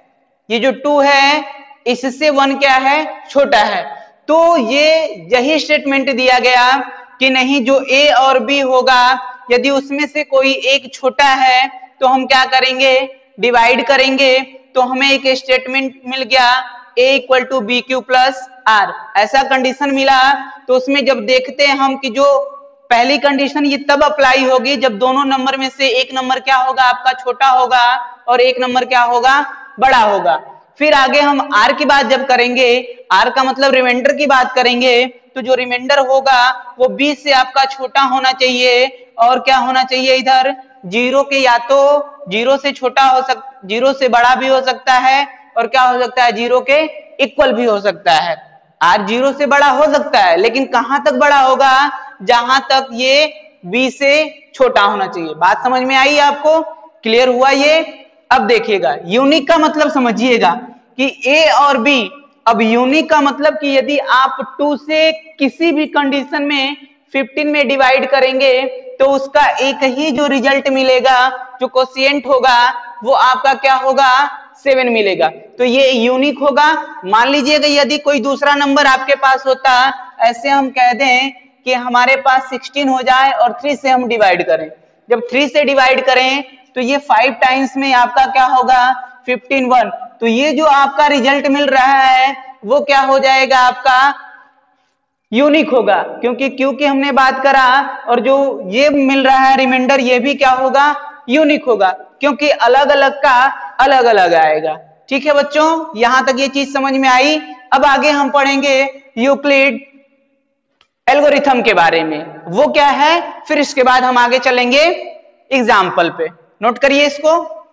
ये जो 2 है इससे 1 क्या है, छोटा है। तो ये यही स्टेटमेंट दिया गया कि नहीं, जो a और b होगा यदि उसमें से कोई एक छोटा है तो हम क्या करेंगे, डिवाइड करेंगे। तो हमें एक स्टेटमेंट मिल गया a equal to b q plus r, ऐसा कंडीशन मिला। तो उसमें जब देखते हैं हम कि जो पहली कंडीशन ये तब अप्लाई होगी जब दोनों नंबर में से एक नंबर क्या होगा, आपका छोटा होगा और एक नंबर क्या होगा, बड़ा होगा। फिर आगे हम r की बात जब करेंगे, r का मतलब रिमाइंडर की बात करेंगे, तो जो रिमाइंडर होगा वो b से आपका छोटा होना चाहिए और क्या होना चाहिए, इधर 0 के या तो 0 से छोटा हो 0 से बड़ा भी हो सकता है और क्या हो सकता है, 0 के इक्वल भी हो सकता है। r 0 से बड़ा हो सकता है लेकिन कहां तक बड़ा होगा, जहां तक ये b से छोटा होना चाहिए। बात समझ में आई आपको, क्लियर हुआ ये। अब देखिएगा यूनिक का मतलब समझिएगा कि a और b, अब यूनिक का मतलब कि यदि आप 2 से किसी भी कंडीशन में 15 में डिवाइड करेंगे तो उसका एक ही जो रिजल्ट मिलेगा, जो कोशिएंट होगा वो आपका क्या होगा, 7 मिलेगा। तो ये यूनिक होगा। मान लीजिएगा यदि कोई दूसरा नंबर आपके पास होता, ऐसे हम कह दें कि हमारे पास 16 हो जाए और 3 से हम डिवाइड करें। जब 3 से डिवाइड करें तो ये 5 टाइम्स में आपका क्या होगा, 15 1। तो ये जो आपका रिजल्ट मिल रहा है वो क्या हो जाएगा, आपका यूनिक होगा, क्योंकि हमने बात करा और जो ये मिल रहा है रिमाइंडर, ये भी क्या होगा, यूनिक होगा, क्योंकि अलग अलग का अलग अलग आएगा। ठीक है बच्चों, यहां तक ये चीज समझ में आई। अब आगे हम पढ़ेंगे यूक्लिड एल्गोरिथम के बारे में, वो क्या है, फिर इसके बाद हम आगे चलेंगे एग्जाम्पल पे। नोट करिए इसको।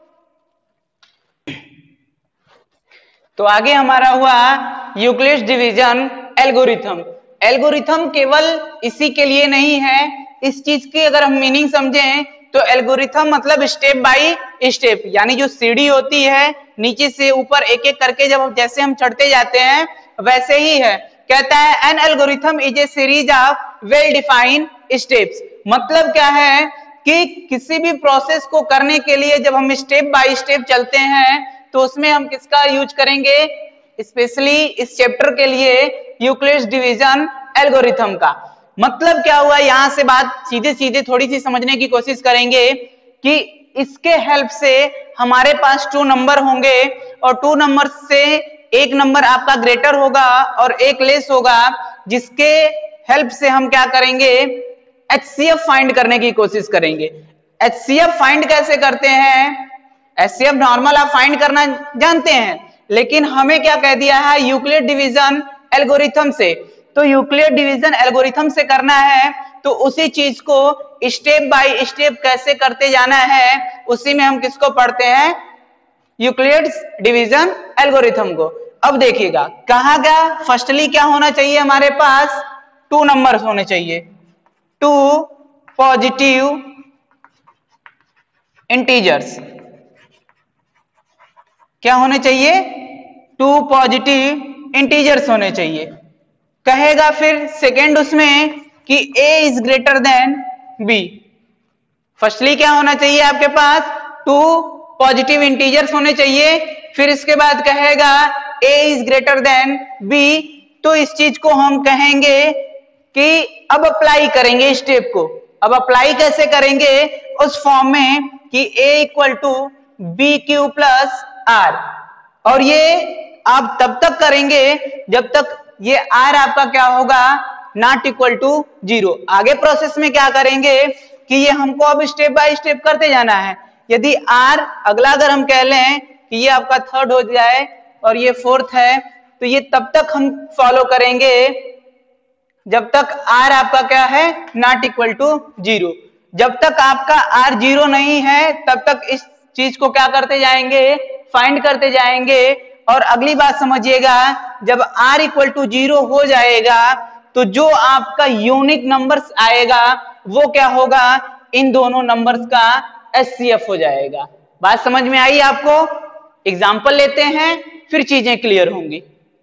तो आगे हमारा हुआ यूक्लिड्स डिवीजन एल्गोरिथम। एल्गोरिथम केवल इसी के लिए नहीं है, इस चीज की अगर हम मीनिंग समझें तो एल्गोरिथम मतलब स्टेप बाय स्टेप, यानी जो सीढ़ी होती है नीचे से ऊपर एक एक करके जब जैसे हम चढ़ते जाते हैं वैसे ही है। कहता है an algorithm is a series of well defined steps. मतलब क्या है कि किसी भी प्रोसेस को करने के लिए जब हम स्टेप बाय स्टेप चलते हैं तो उसमें हम किसका यूज करेंगे, स्पेशली इस चैप्टर के लिए यूक्लिड्स डिवीजन एल्गोरिथम का। मतलब क्या हुआ, यहां से बात सीधे सीधे थोड़ी सी समझने की कोशिश करेंगे कि इसके हेल्प से हमारे पास 2 नंबर होंगे और 2 नंबर से एक नंबर आपका ग्रेटर होगा और एक लेस होगा, जिसके हेल्प से हम क्या करेंगे, HCF फाइंड करने की कोशिश करेंगे। HCF फाइंड कैसे करते हैं, HCF नॉर्मल आप फाइंड करना जानते हैं, लेकिन हमें क्या कह दिया है, यूक्लिड डिवीजन एल्गोरिथम से। तो यूक्लिड डिवीजन एल्गोरिथम से करना है तो उसी चीज को स्टेप बाय स्टेप कैसे करते जाना है, उसी में हम किसको पढ़ते हैं, यूक्लिड्स डिवीजन एल्गोरिथम को। अब देखिएगा कहा गया, फर्स्टली क्या होना चाहिए, हमारे पास 2 नंबर्स होने चाहिए, 2 पॉजिटिव इंटीजर्स। क्या होने चाहिए, 2 पॉजिटिव इंटीजर्स होने चाहिए। कहेगा फिर सेकेंड उसमें कि a is greater than b। Firstly क्या होना चाहिए, आपके पास 2 पॉजिटिव इंटीजर्स होने चाहिए। फिर इसके बाद कहेगा a is greater than b। तो इस चीज को हम कहेंगे कि अब अप्लाई करेंगे स्टेप को। अब अप्लाई कैसे करेंगे, उस फॉर्म में कि a equal to b q plus r. और ये आप तब तक करेंगे जब तक ये r आपका क्या होगा, नॉट इक्वल टू 0। आगे प्रोसेस में क्या करेंगे कि ये हमको अब स्टेप बाय स्टेप करते जाना है। यदि r अगला अगर हम कह लें कि ये आपका 3rd हो जाए और ये 4th है, तो ये तब तक हम फॉलो करेंगे जब तक r आपका क्या है, नॉट इक्वल टू 0। जब तक आपका r 0 नहीं है तब तक इस चीज को क्या करते जाएंगे, फाइंड करते जाएंगे। और अगली बात समझिएगा, जब r इक्वल टू 0 हो जाएगा तो जो आपका यूनिक नंबर्स आएगा वो क्या होगा, इन दोनों नंबर्स का HCF हो जाएगा। बात समझ में आई आपको? एग्जाम्पल लेते हैं फिर चीजें क्लियर होंगी।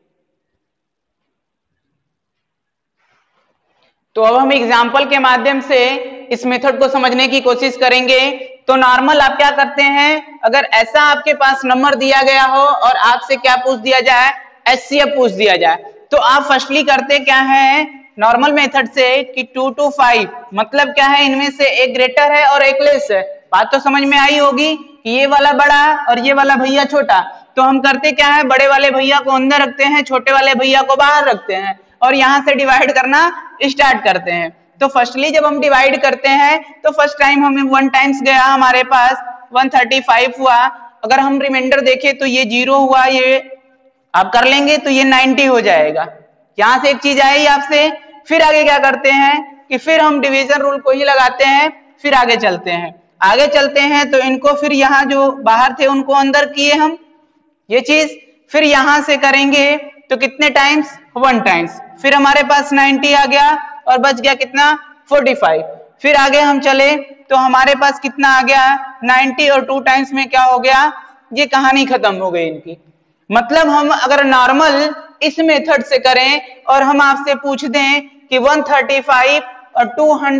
तो अब हम एग्जाम्पल के माध्यम से इस मेथड को समझने की कोशिश करेंगे। तो नॉर्मल आप क्या करते हैं, अगर ऐसा आपके पास नंबर दिया गया हो और आपसे क्या पूछ दिया जाए, HCF पूछ दिया जाए, तो आप फर्स्टली करते क्या है, नॉर्मल मेथड से कि 2 to 5, मतलब क्या है, इनमें से एक ग्रेटर है और एक लेस है। बात तो समझ में आई होगी कि ये वाला बड़ा और ये वाला भैया छोटा। तो हम करते क्या है, बड़े वाले भैया को अंदर रखते हैं, छोटे वाले भैया को बाहर रखते हैं और यहां से डिवाइड करना स्टार्ट करते हैं। तो फर्स्टली जब हम डिवाइड करते हैं तो फर्स्ट टाइम हमें 1 टाइम्स गया, हमारे पास 135 हुआ। अगर हम रिमाइंडर देखें तो ये 0 हुआ, ये आप कर लेंगे तो ये 90 हो जाएगा। यहां से एक चीज आई आपसे। फिर आगे क्या करते हैं कि फिर हम डिवीजन रूल को ही लगाते हैं, फिर आगे चलते हैं। आगे चलते हैं तो इनको फिर यहाँ जो बाहर थे उनको अंदर किए हम, ये चीज फिर यहां से करेंगे तो कितने टाइम्स, 1 टाइम्स। फिर हमारे पास 90 आ गया और बच गया कितना, 45। फिर आगे हम चले तो हमारे पास कितना आ गया, 90 और 2 टाइम्स में क्या हो गया, ये कहानी खत्म हो गई इनकी। मतलब हम अगर नॉर्मल इस मेथड से करें और हम आपसे पूछ दें कि 135 और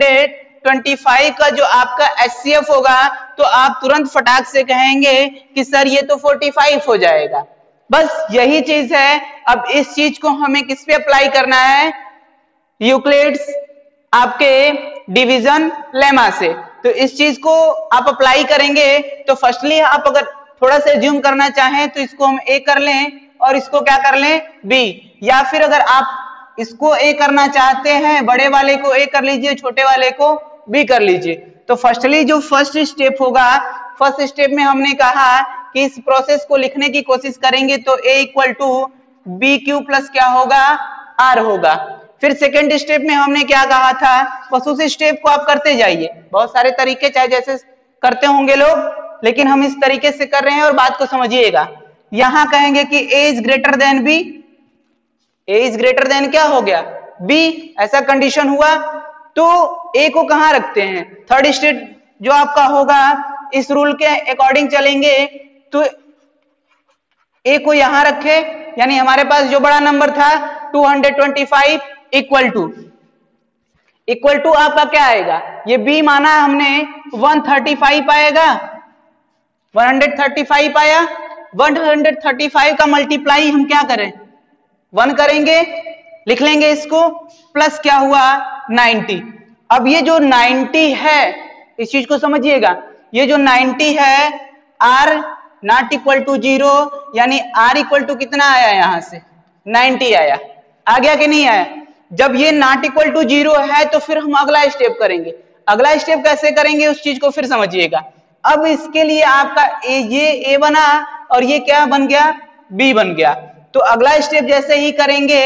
225 का जो आपका HCF होगा, तो आप तुरंत फटाक से कहेंगे कि सर ये तो 45 हो जाएगा। बस यही चीज है। अब इस चीज को हमें किस पे अप्लाई करना है, यूक्लिड्स आपके डिवीजन लेमा से। तो इस चीज को आप अप्लाई करेंगे तो फर्स्टली आप अगर थोड़ा सा ज्यूम करना चाहें तो इसको हम A कर लें और इसको क्या कर लें, B। या फिर अगर आप इसको A करना चाहते हैं, बड़े वाले को A कर लीजिए, छोटे वाले को B कर लीजिए। तो फर्स्टली जो फर्स्ट स्टेप होगा, फर्स्ट स्टेप में हमने कहा कि इस प्रोसेस को लिखने की कोशिश करेंगे तो A equal to b q plus क्या होगा, R होगा। फिर सेकेंड स्टेप में हमने क्या कहा था, बस उस स्टेप को आप करते जाइए। बहुत सारे तरीके चाहे जैसे करते होंगे लोग, लेकिन हम इस तरीके से कर रहे हैं और बात को समझिएगा। यहां कहेंगे कि A is greater than B। A is greater than क्या हो गया, B। ऐसा कंडीशन हुआ तो A को कहां रखते हैं, थर्ड स्टेप जो आपका होगा, इस रूल के अकॉर्डिंग चलेंगे तो A को यहां रखे, यानी हमारे पास जो बड़ा नंबर था 225 इक्वल टू आपका क्या आएगा, ये b माना हमने 135 आएगा, 135 आया। 135 का मल्टीप्लाई हम क्या करें, 1 करेंगे, लिख लेंगे इसको, प्लस क्या हुआ 90। अब ये जो 90 है, इस चीज को समझिएगा, ये जो 90 है r नॉट इक्वल टू 0, यानी r इक्वल टू कितना आया, यहां से 90 आया, आ गया कि नहीं आया। जब ये नॉट इक्वल टू 0 है तो फिर हम अगला स्टेप करेंगे। अगला स्टेप कैसे करेंगे उस चीज को फिर समझिएगा। अब इसके लिए आपका ये a बना और ये क्या बन गया, b बन गया। तो अगला स्टेप जैसे ही करेंगे,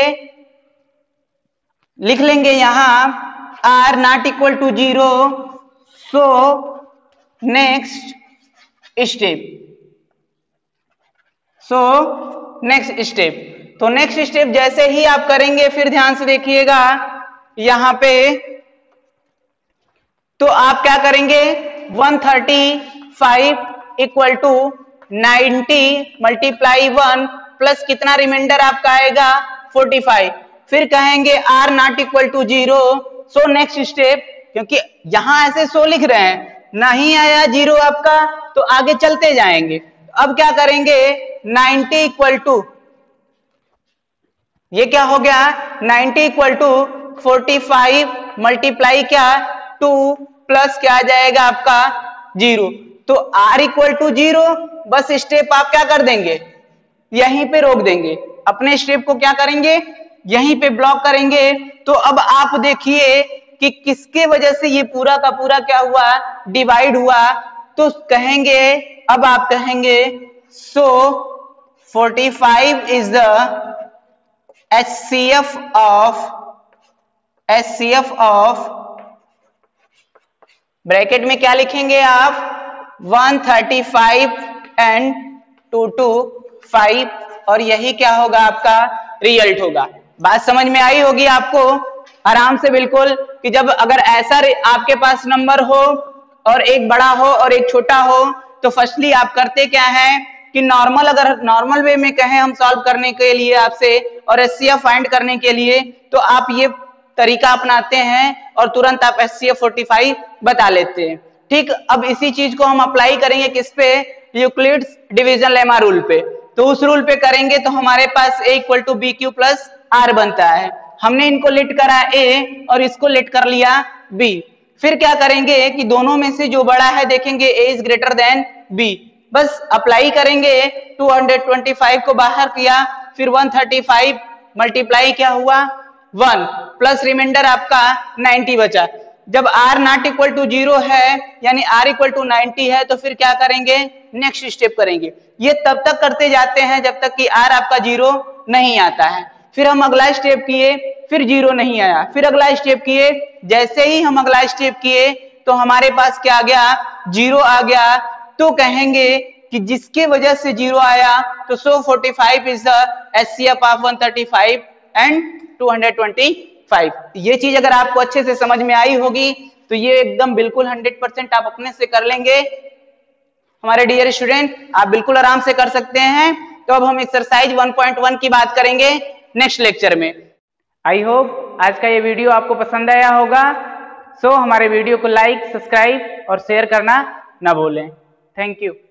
लिख लेंगे यहां r not equal to 0, so next step. तो नेक्स्ट स्टेप जैसे ही आप करेंगे, फिर ध्यान से देखिएगा यहां पे, तो आप क्या करेंगे, 135 इक्वल टू 90 मल्टीप्लाई 1 प्लस कितना रिमाइंडर आपका आएगा 45। फिर कहेंगे r not equal to 0, so next step, क्योंकि यहां ऐसे सो लिख रहे हैं, नहीं आया 0 आपका तो आगे चलते जाएंगे। अब क्या करेंगे, 90 इक्वल टू, ये क्या हो गया 90 इक्वल टू 45 मल्टीप्लाई क्या 2 प्लस क्या आ जाएगा आपका 0। तो r इक्वल टू 0, बस स्टेप आप क्या कर देंगे, यहीं पे रोक देंगे, अपने स्टेप को क्या करेंगे, यहीं पे ब्लॉक करेंगे। तो अब आप देखिए कि किसके वजह से ये पूरा का पूरा क्या हुआ, डिवाइड हुआ। तो कहेंगे, अब आप कहेंगे so 45 is the HCF of bracket में क्या लिखेंगे आप 135 एंड 225, और यही क्या होगा आपका रिजल्ट होगा। बात समझ में आई होगी आपको आराम से बिल्कुल, कि जब अगर ऐसा आपके पास नंबर हो और एक बड़ा हो और एक छोटा हो, तो फर्स्टली आप करते क्या है कि नॉर्मल, अगर नॉर्मल वे में कहें हम सॉल्व करने के लिए आपसे और HCF फाइंड करने के लिए, तो आप ये तरीका अपनाते हैं और तुरंत आप HCF 45 बता लेते हैं। ठीक, अब इसी चीज को हम अप्लाई करेंगे किस पे, यूक्लिड्स डिवीजन लेमा रूल पे। तो उस रूल पे करेंगे तो हमारे पास a equal to b q plus r बनता है। हमने इनको लिट करा a और इसको लिट कर लिया b। फिर क्या करेंगे कि दोनों में से जो बड़ा है देखेंगे a is greater than b, बस अप्लाई करेंगे। 225 को बाहर किया, फिर 135 मल्टीप्लाई क्या हुआ 1 प्लस रिमाइंडर आपका 90 बचा। जब r नॉट इक्वल टू 0 है, यानी r इक्वल टू 90 है, तो फिर क्या करेंगे, नेक्स्ट स्टेप करेंगे। ये तब तक करते जाते हैं जब तक कि r आपका 0 नहीं आता है। फिर हम अगला स्टेप किए, फिर 0 नहीं आया, फिर अगला स्टेप किए। जैसे ही हम अगला स्टेप किए तो हमारे पास क्या आ गया, 0 आ गया। तो कहेंगे कि जिसके वजह से 0 आया, तो so 45 is the HCF of 135 and 225। ये चीज अगर आपको अच्छे से समझ में आई होगी तो ये एकदम बिल्कुल 100% आप अपने से कर लेंगे। हमारे डियर स्टूडेंट, आप बिल्कुल आराम से कर सकते हैं। तो अब हम एक्सरसाइज 1.1 की बात करेंगे नेक्स्ट लेक्चर में। आई होप आज का ये वीडियो आपको पसंद आया होगा। सो हमारे वीडियो को लाइक, सब्सक्राइब और शेयर करना ना भूलें। Thank you.